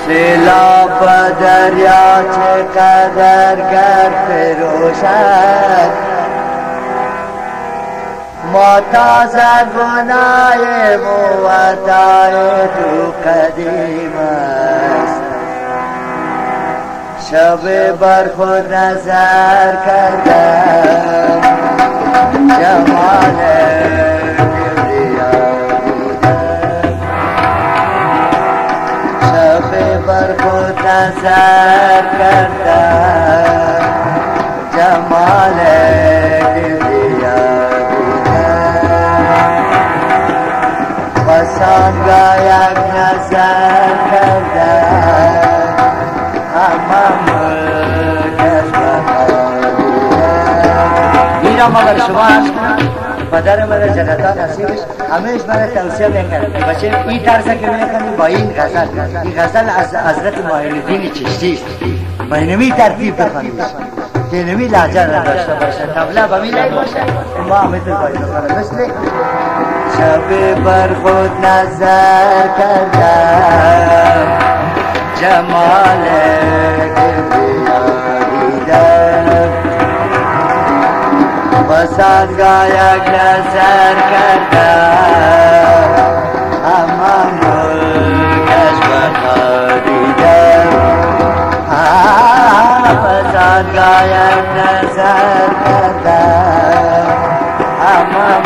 سیلاب دریا چقدر گرد فروشد ما تازه گناه مودای تو قدیم است شب بر خود نظر کردم جمال کبریا دیدم شب بر خود نظر کردم جمال کبریا بسانگاه یک نظر کردم همم کشور میرم اگر شما عرض کنم پدر من جنتا نصیبش همیش من توصیه میکرد بچه این طرز که میکنی با این غزل این غزل از حضرت معین الدین چشتی با اینمی ترتیب بخوانیش که اینمی لحجه نداشته باشه طبله با میلایی باشه ما همیتون باید بخوانم مثل شب بر خود نظر کردم جمال کبریا دیدم بسانگاه یک نظر کردم همم کشورها دیدم بسانگاه یک نظر کردم همم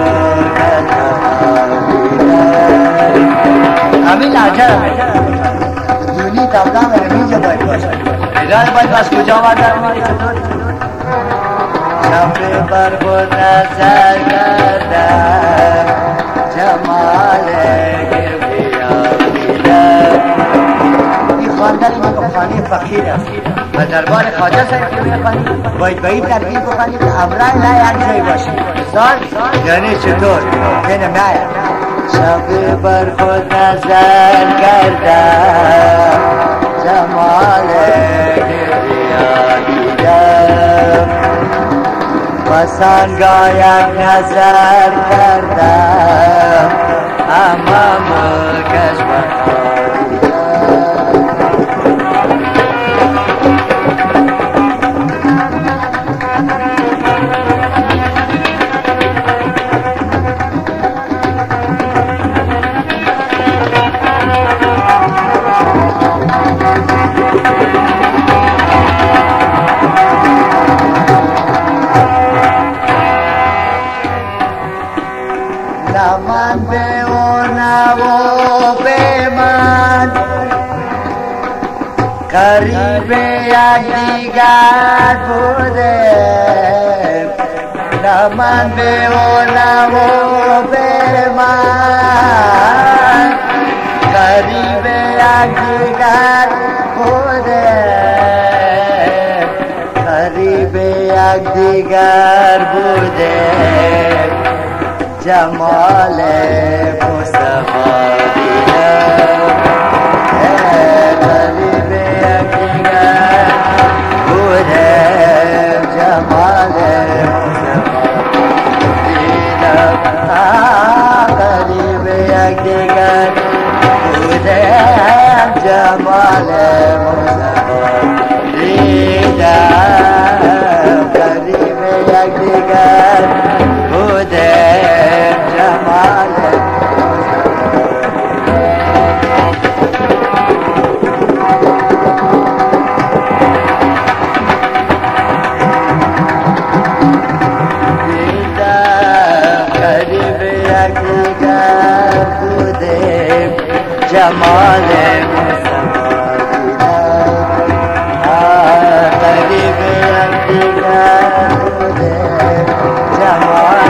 همین لحجه را دونی طبقه من اینجا باید باشه اداره باید از کجا آمدن میگه چطور شب بر خود نظر کردم جمال کبریا دیدم این خواندن این خانی فقیر است و دربار خواجه سید که میخوانی باید به این ترتیب بخوانی که امرای نه یک جای باشه مثال یعنی چطور بینم نه شب بر خود نظر کردم جمال کبریا دیدم بسانگاه یک نظر کردم همم کشورها من به اون و به من قریب یک دیگر بوده نه من به اون و به من قریب یک دیگر بوده قریب یک دیگر بوده جمال مصطفی دیدم قریب یکدیگر بودم جمال مصطفی دیدم قریب یکدیگر بودم جمال مصطفی دیدم قریب یکدیگر بودم جمال قریب یکدیگر بوده جمال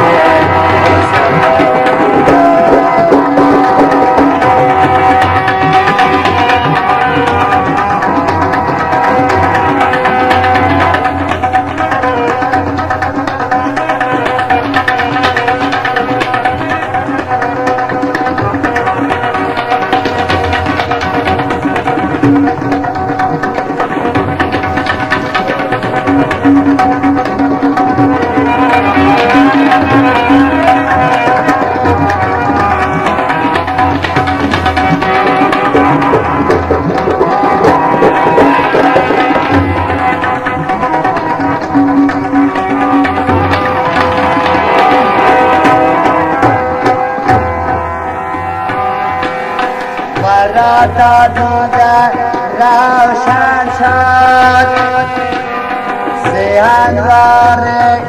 تا دیده روشن شد سه انوار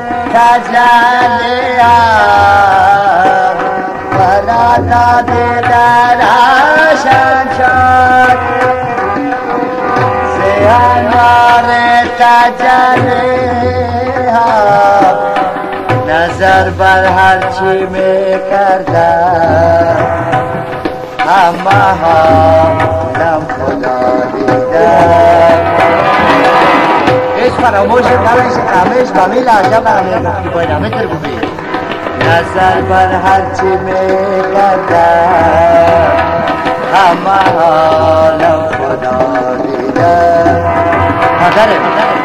تجلیات بالا تا دیده روشن شد سه انوار تجلیات نظر بر هرچی می کردم اما حالم خدا دیدم هیچ فراموش نمیشه همیش با می لحظه با همه گفتی باید همه تر بودی نظر بر هرچی می کردم اما حالم خدا دیدم مادره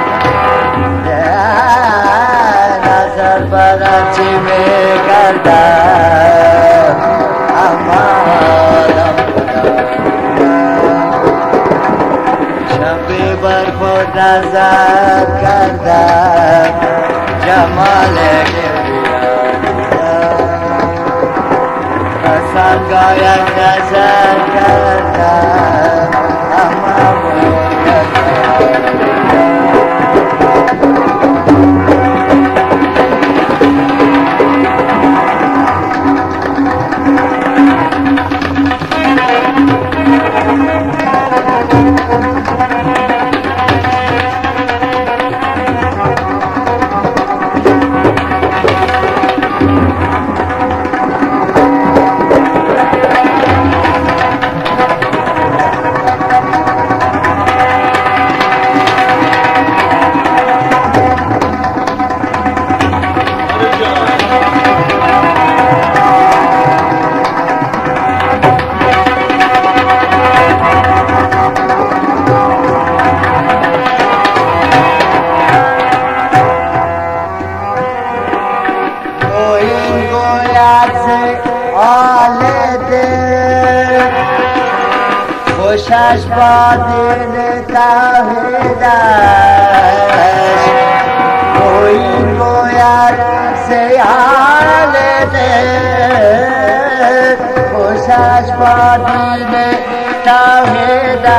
نظر بر هرچی می کردم اما حالم خدا شب بر خود نظر کردم جمال سنگایم نظر کردم اما خوشش با دل توحیدش این گوید سیال دل خوشش با دل توحیدش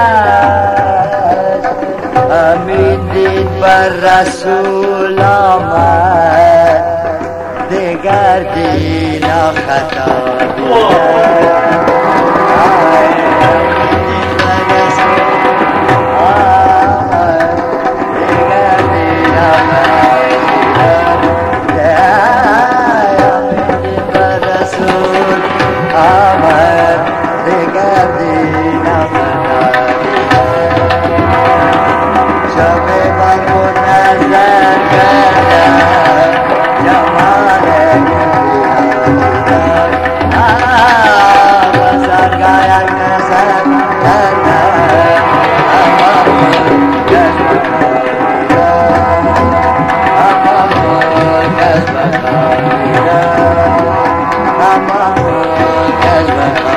امید دید بر رسول آمد دیگر دین خطا دیگر I'm